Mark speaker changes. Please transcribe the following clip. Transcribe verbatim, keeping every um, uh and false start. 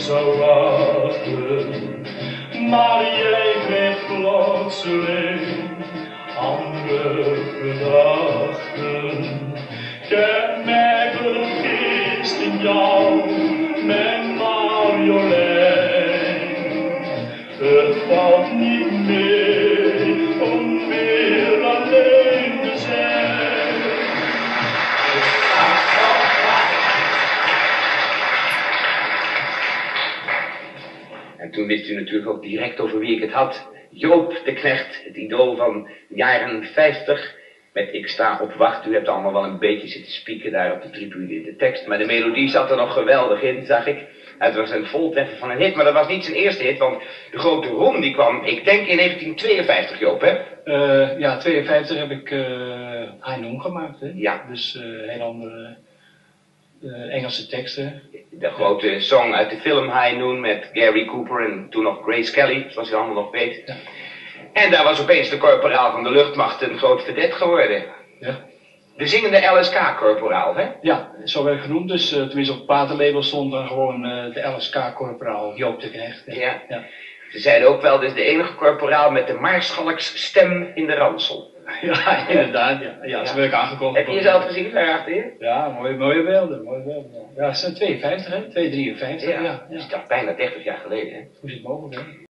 Speaker 1: zou wachten, maar jij kreeg plotseling andere gedachten. Kenmerkelijk is in jou mijn Marjolein. Het valt niet mee om weer alleen te zijn.
Speaker 2: En toen wist u natuurlijk ook direct over wie ik het had. Joop de Knecht, het idool van de jaren vijftig. Met Ik sta op wacht. U hebt allemaal wel een beetje zitten spieken daar op de tribune in de tekst. Maar de melodie zat er nog geweldig in, zag ik. Het was een voltreffer van een hit, maar dat was niet zijn eerste hit. Want de grote roem die kwam, ik denk in negentien tweeënvijftig, Joop, hè?
Speaker 3: Uh, ja, tweeënvijftig heb ik uh, High Noon gemaakt, hè?
Speaker 2: Ja.
Speaker 3: Dus uh, heel andere uh, Engelse teksten.
Speaker 2: De grote song uit de film High Noon met Gary Cooper en toen nog Grace Kelly, zoals je allemaal nog weet.
Speaker 3: Ja.
Speaker 2: En daar was opeens de korporaal van de luchtmacht een groot verdet geworden.
Speaker 3: Ja.
Speaker 2: De zingende L S K-korporaal, hè?
Speaker 3: Ja, zo werd genoemd. Dus uh, tenminste op het platenlabel stond dan gewoon uh, de L S K-korporaal Joop de Knecht. Ja.
Speaker 2: Ja.
Speaker 3: Ja.
Speaker 2: Ze zeiden ook wel, dit is de enige korporaal met de maarschalksstem in de ransel.
Speaker 3: Ja, inderdaad. Ja, ja, ze werd aangekocht.
Speaker 2: Heb je jezelf gezien daarachter hier?
Speaker 3: Ja, mooie, mooie beelden. Mooie beelden. Ja, het zijn tweeënvijftig, hè? tweehonderdvijftig, hè? Ja,
Speaker 2: Ja,
Speaker 3: ja.
Speaker 2: dat is toch bijna dertig jaar geleden, hè?
Speaker 3: Hoe is het mogelijk, hè?